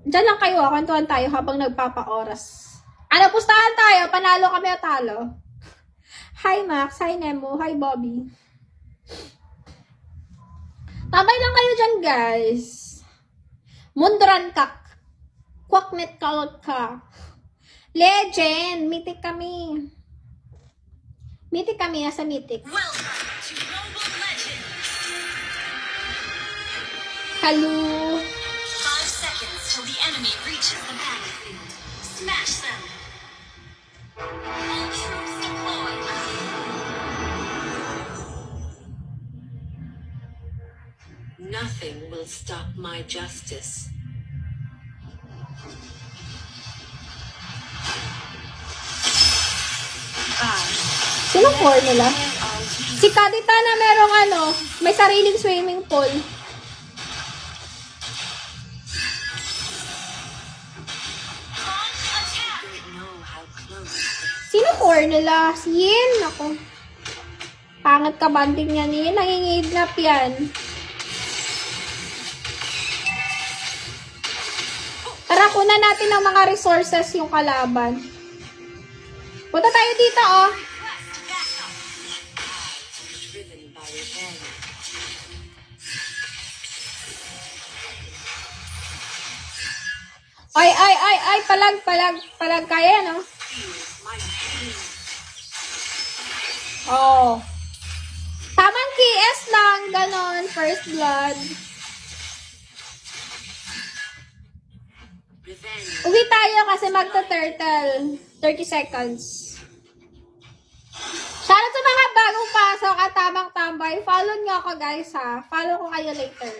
Diyan lang kayo, kwentuhan tayo habang nagpapa-oras. Ano, pustahan tayo? Panalo kami o talo? Hi Max, hi Nemo, hi Bobby. Tabay lang kayo dyan, guys. Mundran kak. Kwaknet kalot ka. Legend, mythic kami. Mythic kami, nasa mythic. Hello. 5 seconds till the enemy reaches the battlefield. Smash them. All troops deployed. Nothing will stop my justice. Sino core nila? Si Kadita na merong may sariling swimming pool. Sino core nila? Si Yin? Ako. Pangat ka banding niya ni Yin. Nangingidnap yan. Tara, kunan natin ng mga resources yung kalaban. Punta tayo dito, oh. Ay, palag, kaya, no? Oh. Tamang KS lang, ganon, first blood. Uwi tayo kasi magta-turtle. 30 seconds. Shoutout sa mga bagong pasok at tamang tambay. Follow nyo ako, guys, ha. Follow ko kayo later.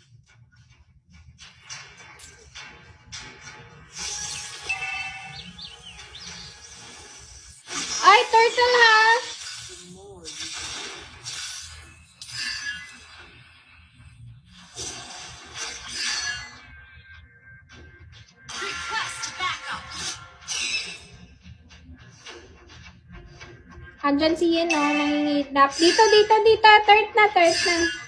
Ay, turtle, ha? Andyan si Yin, no? Nangingidnap. Dito. Third na.